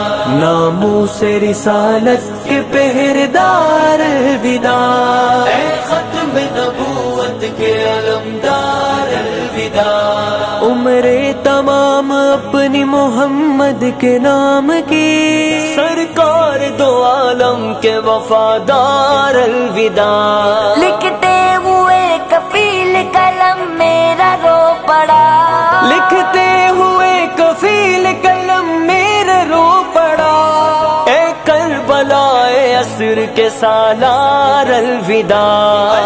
ناموس رسالت کے پہرےدار الوداع، اے ختم نبوت کے علمدار الوداع، عمریں تمام اپنی محمد کے نام کی، سرکار دو عالم کے وفادار الوداع، لکھتے ہوئے کفیل قلم میرا رو پڑا، لکھتے ہوئے کفیل قلم میرا رو پڑا، اے کربلا اے عصر کے سالار الوداع،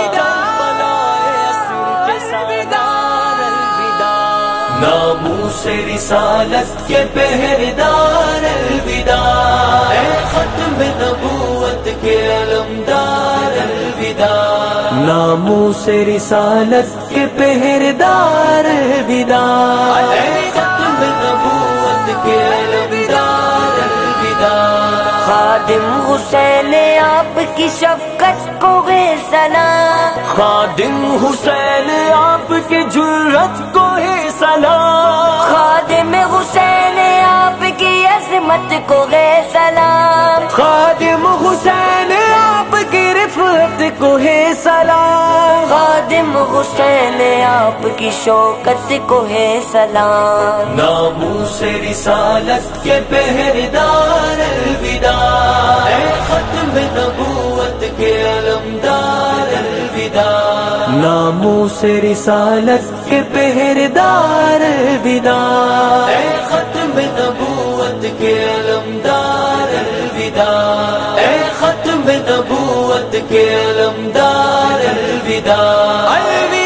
ناموس رسالت کے پہرےدار الوداع، اے ختم نبوت کے علمدار الوداع، ناموس رسالت کے پہرےدار الوداع، اے ختم نبوت کے علمدار الوداع، خادم حسین آپ کی شفقت کو ہے سلام، خادم حسین آپ کی جرت کو ہے سلام، خادم حسین آپ کی عظمت کو ہے سلام، خادم حسین آپ کی رفعت کو ہے سلام، خادم حسین آپ کی شوکت کو ہے سلام، ناموس رسالت کے پہرےدار الوداع، اے ختم نبوت کے علمدار الوداع، ناموس رسالت کے پہرےدار الوداع، اے ختم نبوت کے علمدار الوداع، اے ختم نبوت کے علمدار الوداع، الوداع۔